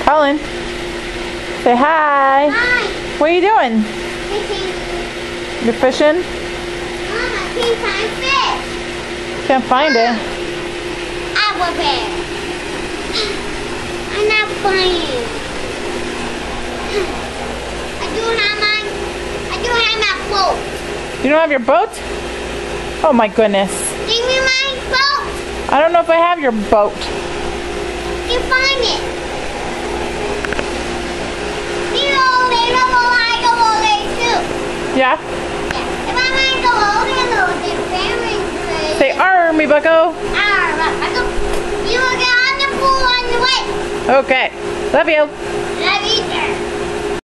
Colin, say hi. Hi. What are you doing? Fishing. You're fishing? Mom, I can't find fish. Can't find it. Our bear. I'm not playing. I do have my boat. You don't have your boat? Oh my goodness. Give me my boat. I don't know if I have your boat. You find it. You know, they know I go over there too. Yeah? Yeah. If I might go over there, they're very good. Say army bucko. You will get on the pool on the way. Okay. Love you.